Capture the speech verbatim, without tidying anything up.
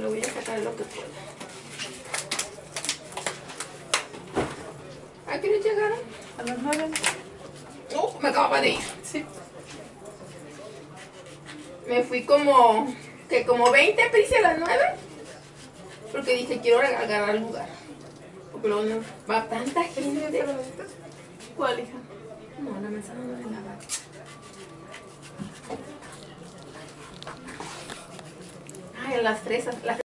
lo voy a sacar lo que pueda. ¿A qué hora llegaron? A las nueve. No, me acababa de ir. Sí. Me fui como, que como veinte prisa a las nueve. Porque dije, quiero agarrar el lugar. Porque luego no va tanta gente. ¿Cuál, hija? No, la manzana no es nada. Ay, las fresas. Las